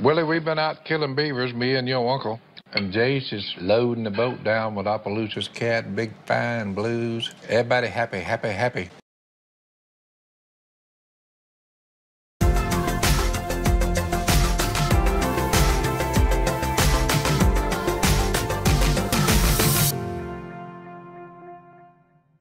Willie, we've been out killing beavers, me and your uncle. And Jace is loading the boat down with Opelousas Cat, Big Fine Blues. Everybody happy, happy, happy.